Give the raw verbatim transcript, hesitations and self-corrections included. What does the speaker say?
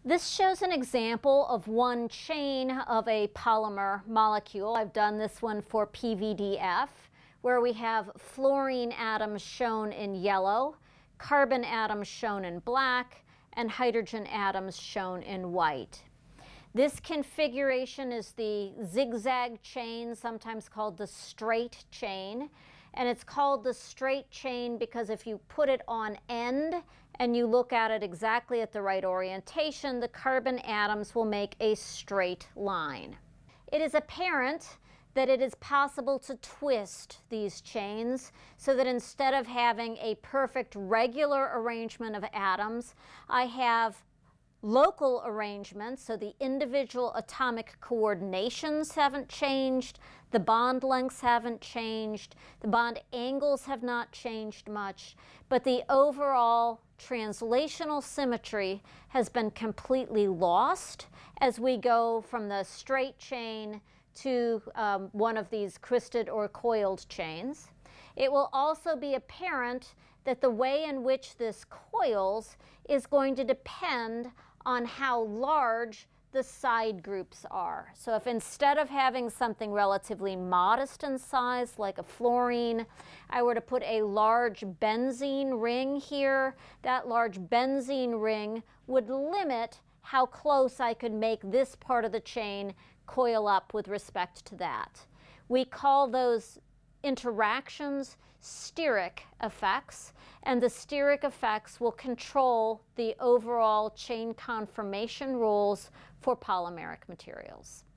This shows an example of one chain of a polymer molecule. I've done this one for P V D F, where we have fluorine atoms shown in yellow, carbon atoms shown in black, and hydrogen atoms shown in white. This configuration is the zigzag chain, sometimes called the straight chain. And it's called the straight chain because if you put it on end and you look at it exactly at the right orientation, the carbon atoms will make a straight line. It is apparent that it is possible to twist these chains so that instead of having a perfect regular arrangement of atoms, I have local arrangements, so the individual atomic coordinations haven't changed, the bond lengths haven't changed, the bond angles have not changed much, but the overall translational symmetry has been completely lost as we go from the straight chain to um, one of these cristed or coiled chains. It will also be apparent that the way in which this coils is going to depend on how large the side groups are. So if instead of having something relatively modest in size, like a fluorine, I were to put a large benzene ring here, that large benzene ring would limit how close I could make this part of the chain coil up with respect to that. We call those interactions steric effects, and the steric effects will control the overall chain conformation rules for polymeric materials.